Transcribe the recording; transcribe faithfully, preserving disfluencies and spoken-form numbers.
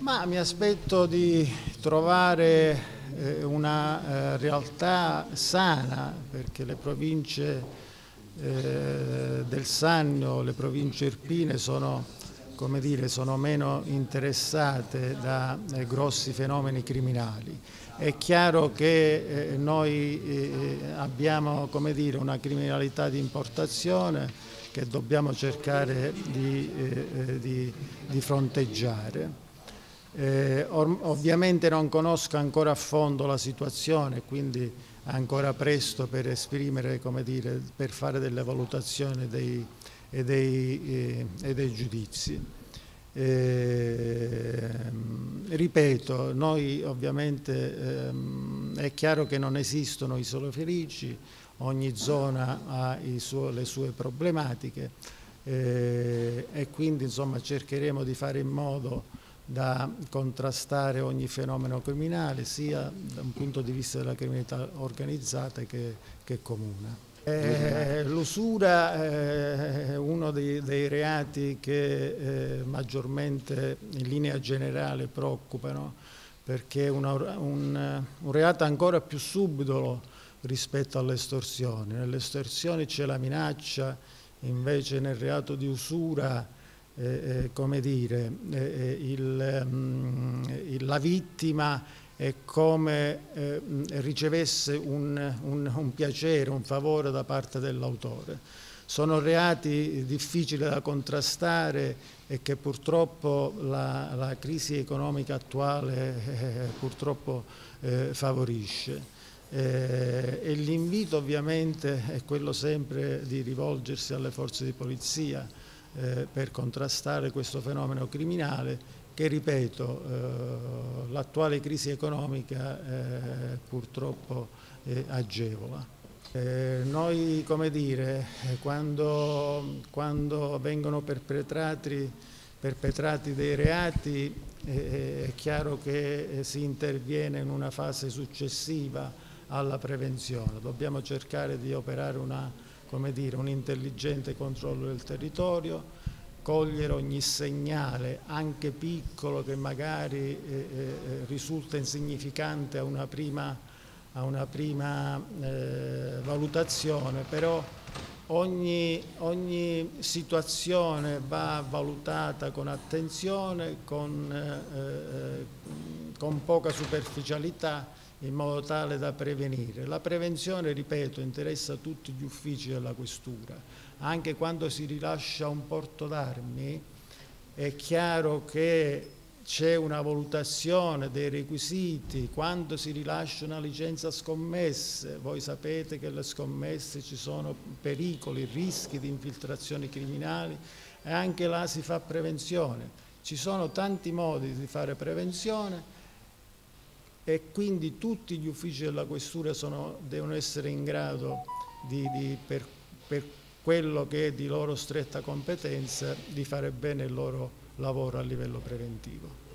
Ma mi aspetto di trovare eh, una eh, realtà sana, perché le province eh, del Sannio, le province irpine sono, come dire, sono meno interessate da eh, grossi fenomeni criminali. È chiaro che eh, noi eh, abbiamo, come dire, una criminalità di importazione che dobbiamo cercare di, eh, di, di fronteggiare. Eh, ovviamente non conosco ancora a fondo la situazione, quindi è ancora presto per esprimere, come dire, per fare delle valutazioni dei, e, dei, eh, e dei giudizi. Eh, ripeto, noi ovviamente ehm, è chiaro che non esistono isole felici, ogni zona ha i suo, le sue problematiche eh, e quindi insomma cercheremo di fare in modo da contrastare ogni fenomeno criminale, sia da un punto di vista della criminalità organizzata che, che comune. Eh, l'usura è uno dei, dei reati che eh, maggiormente in linea generale preoccupano, perché è una, un, un reato ancora più subdolo rispetto alle estorsioni. Nelle estorsioni c'è la minaccia, invece nel reato di usura Eh, eh, come dire, eh, il, mm, il, la vittima è come eh, ricevesse un, un, un piacere, un favore da parte dell'autore. Sono reati difficili da contrastare e che purtroppo la, la crisi economica attuale eh, purtroppo eh, favorisce. Eh, e l'invito ovviamente è quello sempre di rivolgersi alle forze di polizia Eh, per contrastare questo fenomeno criminale che, ripeto, eh, l'attuale crisi economica eh, purtroppo eh, agevola. Eh, noi, come dire, quando, quando vengono perpetrati, perpetrati dei reati eh, è chiaro che eh, si interviene in una fase successiva alla prevenzione. Dobbiamo cercare di operare una come dire, un intelligente controllo del territorio, cogliere ogni segnale, anche piccolo, che magari eh, eh, risulta insignificante a una prima, a una prima eh, valutazione, però ogni, ogni situazione va valutata con attenzione, con, eh, con poca superficialità, in modo tale da prevenire. La prevenzione, ripeto, interessa tutti gli uffici della questura. Anche quando si rilascia un porto d'armi è chiaro che c'è una valutazione dei requisiti. Quando si rilascia una licenza scommesse, voi sapete che alle scommesse ci sono pericoli, rischi di infiltrazioni criminali e anche là si fa prevenzione. Ci sono tanti modi di fare prevenzione e quindi tutti gli uffici della questura sono, devono essere in grado di, di, per, per quello che è di loro stretta competenza, di fare bene il loro lavoro a livello preventivo.